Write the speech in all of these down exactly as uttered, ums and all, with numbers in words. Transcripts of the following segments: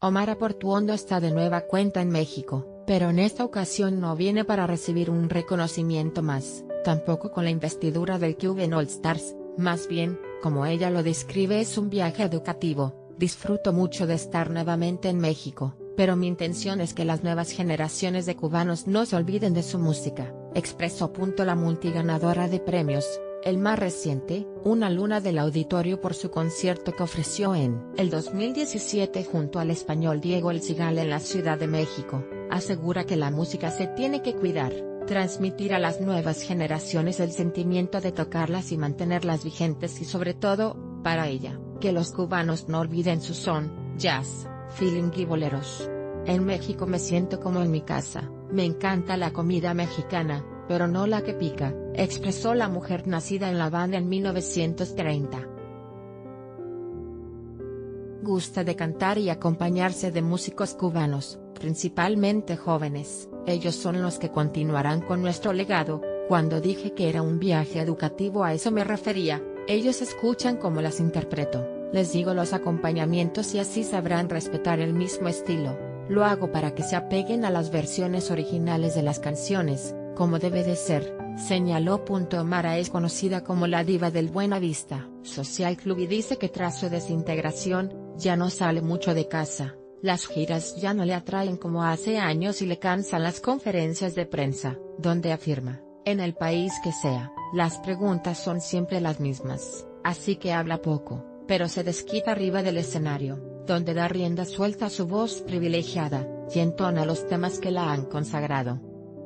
Omar Portuondo está de nueva cuenta en México, pero en esta ocasión no viene para recibir un reconocimiento más, tampoco con la investidura del Cuban All Stars, más bien, como ella lo describe, es un viaje educativo. Disfruto mucho de estar nuevamente en México, pero mi intención es que las nuevas generaciones de cubanos no se olviden de su música, expresó. La multiganadora de premios, el más reciente, una luna del auditorio por su concierto que ofreció en el dos mil diecisiete junto al español Diego El Cigala en la Ciudad de México, asegura que la música se tiene que cuidar, transmitir a las nuevas generaciones el sentimiento de tocarlas y mantenerlas vigentes y sobre todo, para ella, que los cubanos no olviden su son, jazz, feeling y boleros. En México me siento como en mi casa, me encanta la comida mexicana, pero no la que pica, expresó la mujer nacida en La Habana en mil novecientos treinta. Gusta de cantar y acompañarse de músicos cubanos, principalmente jóvenes, ellos son los que continuarán con nuestro legado. Cuando dije que era un viaje educativo a eso me refería, ellos escuchan cómo las interpreto, les digo los acompañamientos y así sabrán respetar el mismo estilo, lo hago para que se apeguen a las versiones originales de las canciones, como debe de ser, señaló. Omara es conocida como la diva del Buena Vista Social Club y dice que tras su desintegración, ya no sale mucho de casa, las giras ya no le atraen como hace años y le cansan las conferencias de prensa, donde afirma, en el país que sea, las preguntas son siempre las mismas, así que habla poco, pero se desquita arriba del escenario, donde da rienda suelta a su voz privilegiada, y entona los temas que la han consagrado.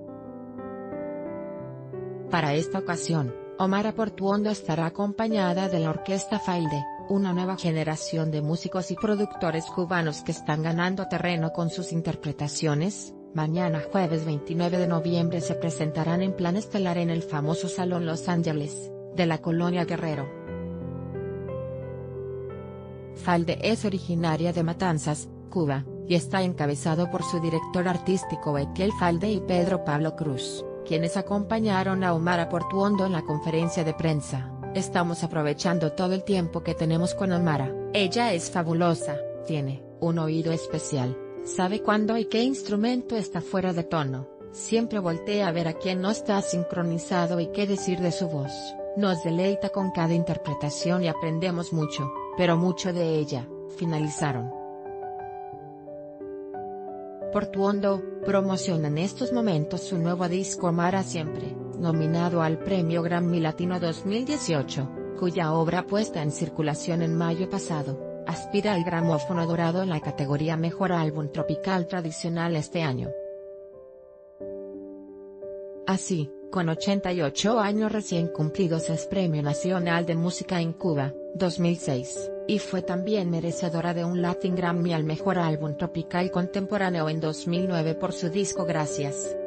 Para esta ocasión, Omar Portuondo estará acompañada de la Orquesta Failde, una nueva generación de músicos y productores cubanos que están ganando terreno con sus interpretaciones. Mañana jueves veintinueve de noviembre se presentarán en plan estelar en el famoso Salón Los Ángeles, de la Colonia Guerrero. Failde es originaria de Matanzas, Cuba, y está encabezado por su director artístico Equiel Failde y Pedro Pablo Cruz, quienes acompañaron a Omar Portuondo en la conferencia de prensa. Estamos aprovechando todo el tiempo que tenemos con Omara, ella es fabulosa, tiene un oído especial, sabe cuándo y qué instrumento está fuera de tono, siempre voltea a ver a quién no está sincronizado y qué decir de su voz, nos deleita con cada interpretación y aprendemos mucho, pero mucho de ella, finalizaron. Portuondo promociona en estos momentos su nuevo disco Omara Siempre, nominado al Premio Grammy Latino dos mil dieciocho, cuya obra puesta en circulación en mayo pasado, aspira al gramófono dorado en la categoría Mejor Álbum Tropical Tradicional este año. Así, con ochenta y ocho años recién cumplidos es Premio Nacional de Música en Cuba, dos mil seis, y fue también merecedora de un Latin Grammy al Mejor Álbum Tropical Contemporáneo en dos mil nueve por su disco Gracias.